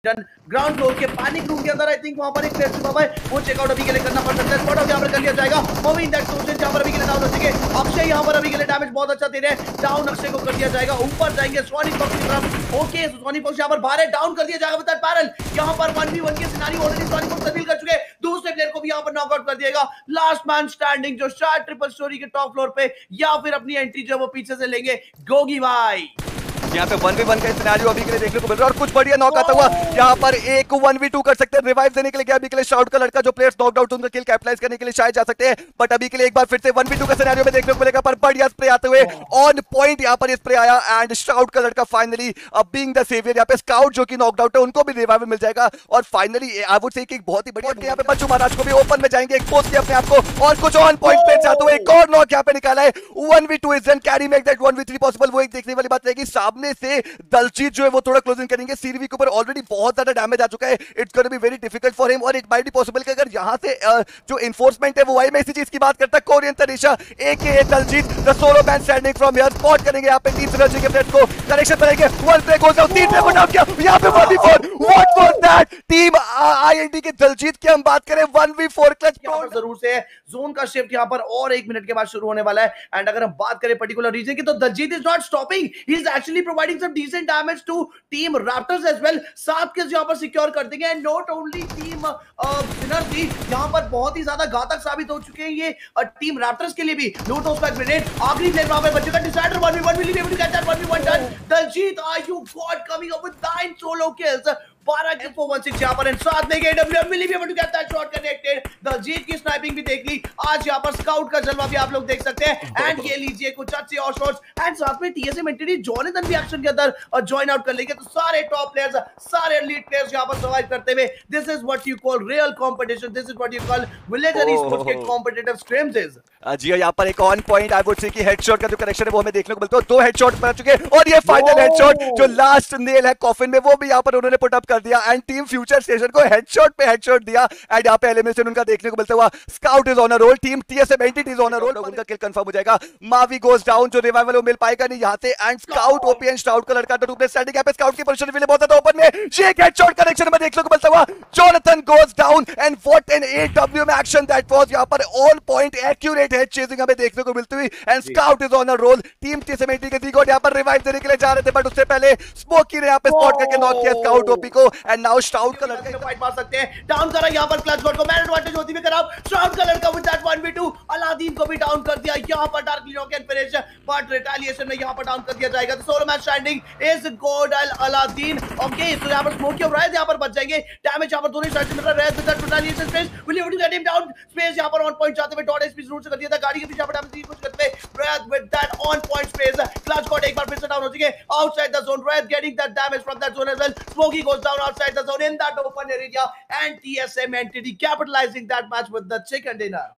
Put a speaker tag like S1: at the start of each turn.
S1: Mission ground floor के panic room के अंदर। आई थिंक वहां पर एक प्लेयर छुपा हुआ है, वो चेकआउट अभी के लिए करना पड़ सकता है। स्पॉट आउट यहां पर कर लिया जाएगा। मूविंग दैट सोल्जर यहां पर अभी के लिए डाउन हो चुके। अक्षय यहां पर अभी के लिए डैमेज बहुत अच्छा दे रहे हैं। डाउन अक्षय को कर दिया जाएगा। ऊपर जाएंगे सोनी फॉक्स की तरफ। ओके सोनी फॉक्स यहां पर बाहर है, डाउन कर दिया जाएगा विद दैट पैरल। यहां पर 1v1 के scenario already Sony Fox reveal कर चुके हैं। दूसरे प्लेयर को भी यहां पर नॉकआउट कर दिएगा। लास्ट मैन स्टैंडिंग जो शायद ट्रिपल स्टोरी के टॉप फ्लोर पे या फिर अपनी एंट्री जो वो पीछे से लेंगे गोगी भाई।
S2: यहाँ पे 1v1 का सिनेरियो अभी के लिए देखने को मिल रहा है और कुछ बढ़िया नॉक आता हुआ यहाँ पर एक 1v2 कर सकते हैं। रिवाइव देने के लिए अभी के लिए शाउट का लड़का जो प्लेयर्स नॉकड आउट उनका किल कैपिटलाइज करने के लिए शायद जा सकते हैं, बट अभी के लिए एक बार फिर से 1v2 का सिनेरियो में देखने को मिलेगा। पर बढ़िया स्प्रे आते हुए ऑन पॉइंट यहाँ पर स्प्रे आया एंड शाउट का लड़का फाइनली बीइंग द सेवियर। यहाँ पे स्काउट जो कि नॉकड आउट है उनको भी रिवाइव मिल जाएगा और फाइनली आई वुड से एक बहुत ही बढ़िया यहाँ पे बच्चू महाराज को भी ओपन में जाएंगे एक्सपोज किया अपने आप को और कुछ ऑन पॉइंट पे जाते हुए एक और नॉक यहाँ पे निकाला है। 1v2 is done, carry make that 1v3 possible. वो एक देखने वाली बात रहेगी। सामने से दलजीत जो है वो थोड़ा क्लोजिंग करेंगे। सीरवी के ऊपर ऑलरेडी बहुत ज्यादा डैमेज आ चुका है। It's gonna be very difficult for him और इट माइट बी पॉसिबल कि अगर यहां से जो एनफोर्समेंट है वो आई मैं इसी चीज की बात करता Korean Tanisha AKA Daljeet the solo man standing from here spot करेंगे यहां पे तीन सिनर्जी के प्लेयर्स को कनेक्शन बनाएंगे। वन ब्रेक हो जाओ, तीन ब्रेक डाउन किया यहां पे 1v4। What was that team INT के दलजीत की हम बात करें 1v4 क्लच
S1: जरूर से जोन का शिफ्ट यहां पर और 1 मिनट के बाद शुरू होने वाला है। एंड अगर हम बात करें पर्टिकुलर रीजन की तो Daljeet is not stopping, he is actually providing some decent damage to team Raptors as well. 7 kills यहां पर सिक्योर कर देंगे and not only team synergy यहां पर बहुत ही ज्यादा घातक साबित हो चुके हैं ये टीम रैप्टर्स के लिए भी। लूटोस का ग्रेनेड आखिरी प्लेयर वहां पे बचेगा। Decider 1v1 will be able to get that 1v1 done। Daljeet are you god coming up with 9 solo kills। 12 kill 416 यहां पर एंड साथ में AWM will be able to get that shot connected। Daljeet की sniping भी देख ली। आज यहां पर स्काउट का जलवा भी आप लोग देख सकते हैं एंड ये लीजिए कुछ अच्छे और शॉट्स एंड साथ में टीएसएम एंटिटी जॉनथन भी एक्शन के अंदर ज्वाइन आउट कर लेंगे। तो सारे टॉप प्लेयर्स सारे एलीट प्लेयर्स यहां पर सर्वाइव करते हुए this is what you call real competition, this is what you call villager sports के कॉम्पिटिटिव स्ट्रीम्स इज।
S2: जी यहाँ पर एक on point I would say कि हेडशॉट का जो कनेक्शन है वो हमें देखने को मिलता है। 2 हेडशॉट बन चुके हैं और ये फाइनल हेडशॉट जो लास्ट नेल है कॉफिन में वो भी यहाँ पर उन्होंने पुट अप कर दिया एंड टीम फ्यूचर स्टेशन को हेडशॉट पे हेडशॉट दिया एंड यहाँ पे एलिमिनेशन उनका देखने को मिलता हुआ। Scout is on a roll, team TSM Entity is on a roll, उनका किल कंफर्म हो जाएगा। मावी गोस डाउन, जो रिवाइवल वो मिल पाएगा नहीं यहाँ से and Scout OP and Stout का लड़का तो स्टैंडिंग यहाँ पे स्काउट की पोजीशन भी बहुत ज्यादा ओपन में ये एक हेडशॉट कनेक्शन में देखने को मिलता हुआ। Jonathan goes down and what an AWM action that was. यहाँ पर on point accurate head chasing हमें देखने को मिलती हुई and Scout is on a roll. Team TSM Entity के दिगोड यहाँ पर रिवाइव देने के लिए जा रहे थे बट उससे पहले स्मोकी ने यहाँ पे स्पॉट करके नॉक किया स्काउट ओपी को एंड नाउ स्टाउट का लड़का
S1: फाइट मार सकते हैं। डाउन करा यहां पर क्लच गॉड को, मैन एडवांटेज होती हुई खराब। स्टाउट का लड़का विद दैट 1v2 अलादीन को भी डाउन कर दिया यहां पर Darkly knock and finish but retaliation में यहां पर डाउन कर दिया जाएगा। तो solo match standing is god Aladdin. Okay तो यहां पर स्मोकी और राइज यहां पर बच जाएंगे। डैमेज यहां पर दोनों साइड से मिल रहा है। Red with that retaliation Space will you get him down. Space यहां पर ऑन पॉइंट जाते हुए डॉट एसपी जरूर से कर दिया था। गाड़ी के पीछे पर डैमेज कुछ करते हुए Red with that on point Space. Clutch god एक बार फिर से डाउन हो चुके outside the zone. Red getting that damage from that zone as well. Smokey goes down outside the zone in that open area and TSM entity capitalizing that match with the chicken dinner।